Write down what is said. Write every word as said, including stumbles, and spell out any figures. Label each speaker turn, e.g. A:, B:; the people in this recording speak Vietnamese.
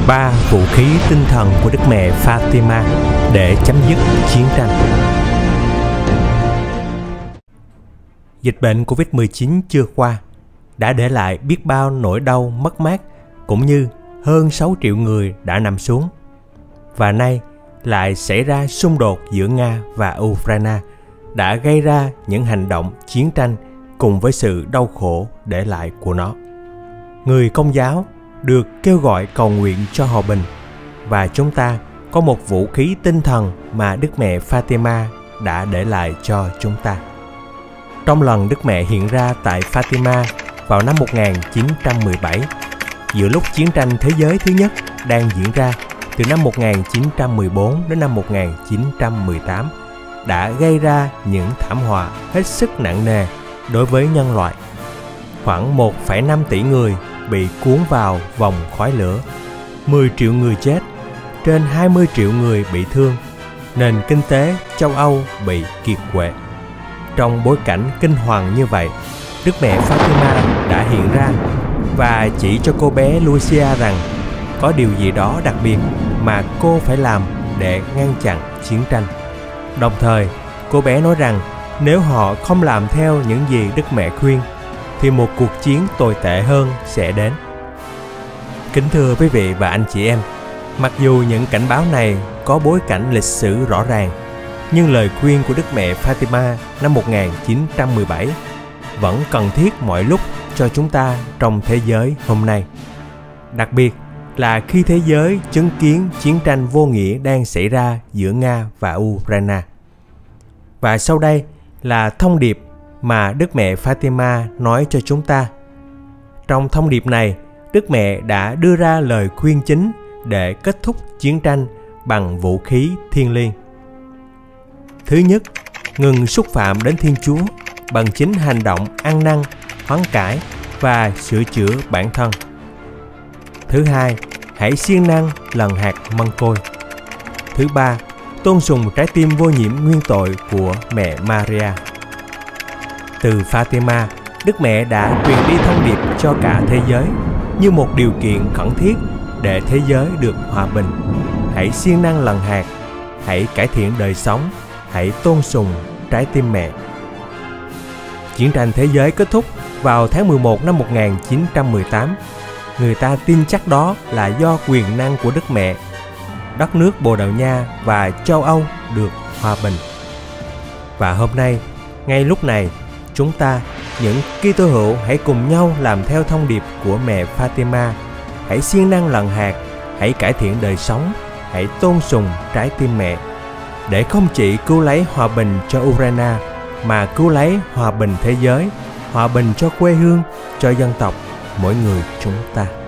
A: Ba vũ khí tinh thần của Đức Mẹ Fatima để chấm dứt chiến tranh. Dịch bệnh Covid mười chín chưa qua đã để lại biết bao nỗi đau mất mát, cũng như hơn sáu triệu người đã nằm xuống. Và nay lại xảy ra xung đột giữa Nga và Ukraine đã gây ra những hành động chiến tranh cùng với sự đau khổ để lại của nó. Người Công giáo được kêu gọi cầu nguyện cho hòa bình, và chúng ta có một vũ khí tinh thần mà Đức Mẹ Fatima đã để lại cho chúng ta. Trong lần Đức Mẹ hiện ra tại Fatima vào năm một nghìn chín trăm mười bảy, giữa lúc chiến tranh thế giới thứ nhất đang diễn ra từ năm một nghìn chín trăm mười bốn đến năm một nghìn chín trăm mười tám, đã gây ra những thảm họa hết sức nặng nề đối với nhân loại. Khoảng một phẩy năm tỷ người bị cuốn vào vòng khói lửa, mười triệu người chết, trên hai mươi triệu người bị thương, nền kinh tế châu Âu bị kiệt quệ. Trong bối cảnh kinh hoàng như vậy, Đức Mẹ Fatima đã hiện ra và chỉ cho cô bé Lucia rằng có điều gì đó đặc biệt mà cô phải làm để ngăn chặn chiến tranh. Đồng thời, cô bé nói rằng nếu họ không làm theo những gì Đức Mẹ khuyên, thì một cuộc chiến tồi tệ hơn sẽ đến. Kính thưa quý vị và anh chị em, mặc dù những cảnh báo này có bối cảnh lịch sử rõ ràng, nhưng lời khuyên của Đức Mẹ Fatima năm một nghìn chín trăm mười bảy vẫn cần thiết mọi lúc cho chúng ta trong thế giới hôm nay. Đặc biệt là khi thế giới chứng kiến chiến tranh vô nghĩa đang xảy ra giữa Nga và Ukraine. Và sau đây là thông điệp mà Đức Mẹ Fatima nói cho chúng ta. Trong thông điệp này, Đức Mẹ đã đưa ra lời khuyên chính để kết thúc chiến tranh bằng vũ khí thiêng liêng. Thứ nhất, ngừng xúc phạm đến Thiên Chúa bằng chính hành động ăn năn, hoán cải và sửa chữa bản thân. Thứ hai, hãy siêng năng lần hạt măng côi. Thứ ba, tôn sùng trái tim vô nhiễm nguyên tội của mẹ Maria. Từ Fatima, Đức Mẹ đã truyền đi thông điệp cho cả thế giới như một điều kiện khẩn thiết để thế giới được hòa bình. Hãy siêng năng lần hạt, hãy cải thiện đời sống, hãy tôn sùng trái tim mẹ. Chiến tranh thế giới kết thúc vào tháng mười một năm một nghìn chín trăm mười tám. Người ta tin chắc đó là do quyền năng của Đức Mẹ. Đất nước Bồ Đào Nha và châu Âu được hòa bình. Và hôm nay, ngay lúc này, chúng ta, những Kitô hữu, hãy cùng nhau làm theo thông điệp của mẹ Fatima. Hãy siêng năng lần hạt, hãy cải thiện đời sống, hãy tôn sùng trái tim mẹ, để không chỉ cứu lấy hòa bình cho Ukraine, mà cứu lấy hòa bình thế giới, hòa bình cho quê hương, cho dân tộc, mỗi người chúng ta.